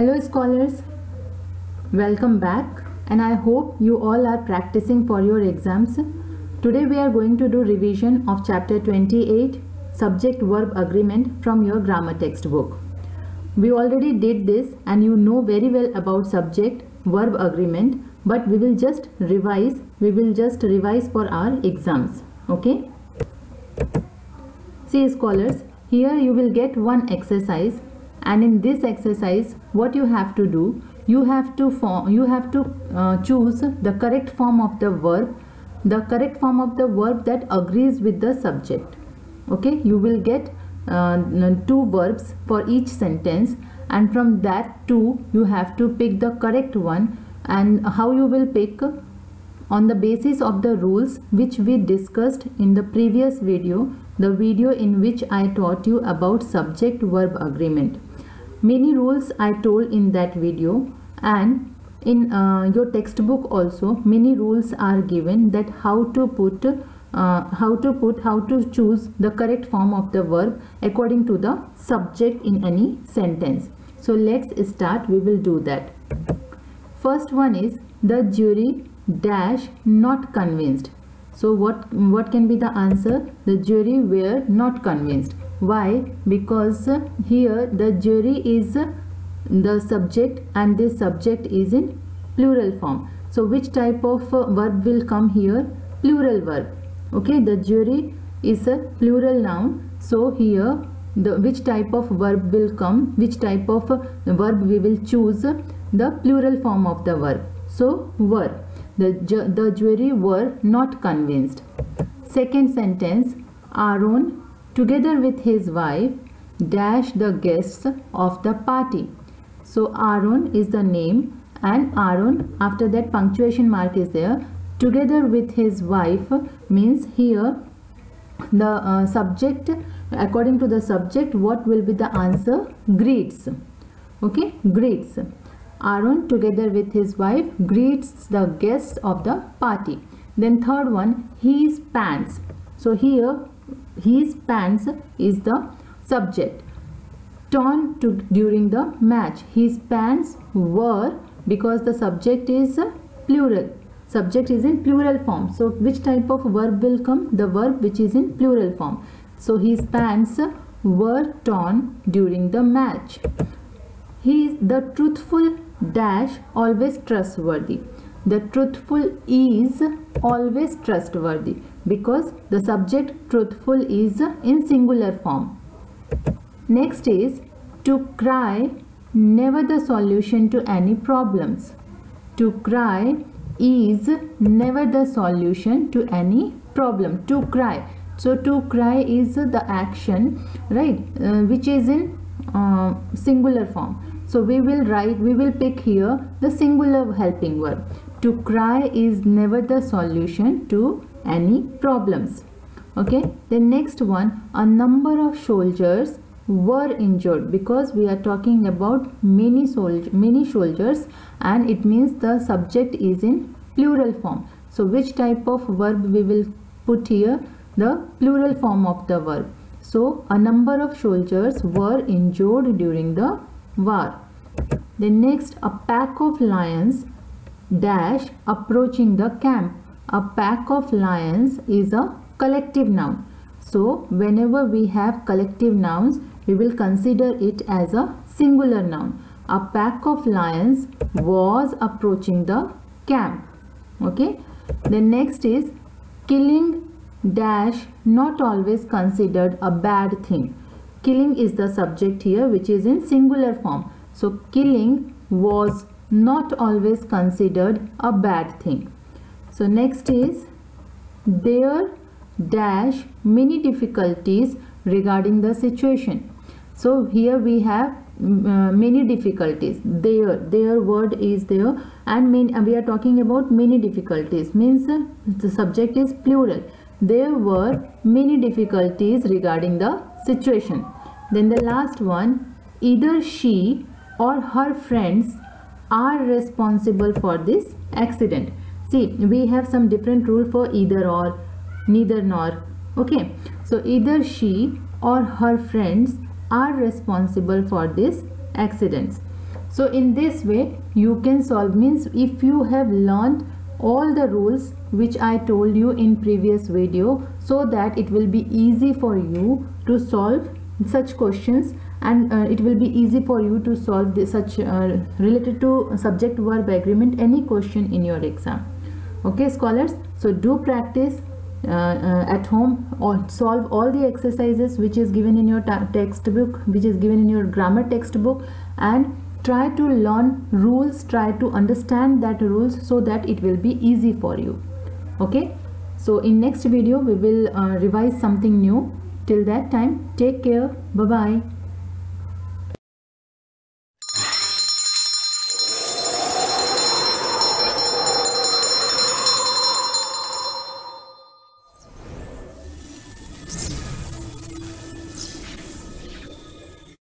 Hello scholars, welcome back, and I hope you all are practicing for your exams. Today we are going to do revision of chapter 28 subject verb agreement from your grammar textbook. We already did this and you know very well about subject verb agreement, but we will just revise for our exams. Okay, see scholars, here you will get one exercise, and in this exercise what you have to do, you have to choose the correct form of the verb, that agrees with the subject. Okay, you will get two verbs for each sentence, and from that two you have to pick the correct one. And how you will pick? On the basis of the rules which we discussed in the previous video, the video in which I taught you about subject verb agreement. Many rules I told in that video, and in your textbook also many rules are given, that how to choose the correct form of the verb according to the subject in any sentence. So let's start. We will do that. First one is the jury dash not convinced. So what can be the answer? The jury were not convinced. Why? Because here the jury is the subject and this subject is in plural form. So which type of verb will come here? Plural verb. Okay, the jury is a plural noun. So here which type of verb will come? Which type of verb we will choose? The plural form of the verb. So were. The jury were not convinced. Second sentence, Aaron together with his wife dash the guests of the party. So Aaron is the name, and Aaron, after that punctuation mark is there. Together with his wife means here the subject, according to the subject, what will be the answer? Greets. Okay, greets. Aaron together with his wife greets the guests of the party. Then third one, his pants. So here his pants is the subject. Torn during the match. His pants were, because the subject is plural. Subject is in plural form. So which type of verb will come? The verb which is in plural form. So his pants were torn during the match. He is the truthful dash always trustworthy. The truthful is always trustworthy, because the subject truthful is in singular form. Next is to cry, never the solution to any problems. To cry is never the solution to any problem. To cry. So to cry is the action, right, which is in singular form. So we will pick here the singular helping verb. To cry is never the solution to any problems. Okay, the next one, a number of soldiers were injured, because we are talking about many soldiers, and it means the subject is in plural form. So which type of verb we will put here? The plural form of the verb. So a number of soldiers were injured during the war. The next, a pack of lions dash approaching the camp. A pack of lions is a collective noun. So whenever we have collective nouns, we will consider it as a singular noun. A pack of lions was approaching the camp. Okay. The next is killing dash not always considered a bad thing. Killing is the subject here, which is in singular form. So killing was not always considered a bad thing. So next is there dash many difficulties regarding the situation. So here we have many difficulties. Their word is there, and we are talking about many difficulties, means the subject is plural. There were many difficulties regarding the situation. Then the last one, either she or her friends are responsible for this accident. See, we have some different rule for either or, neither nor. Okay, so either she or her friends are responsible for this accidents. So in this way you can solve, means if you have learned all the rules which I told you in previous video, so that it will be easy for you to solve such questions, and it will be easy for you to solve such related to subject verb agreement any question in your exam. Okay scholars, so do practice at home, or solve all the exercises which is given in your textbook, which is given in your grammar textbook, and try to learn rules, try to understand that rules, so that it will be easy for you. Okay, so in next video we will revise something new. Till that time, take care. Bye bye.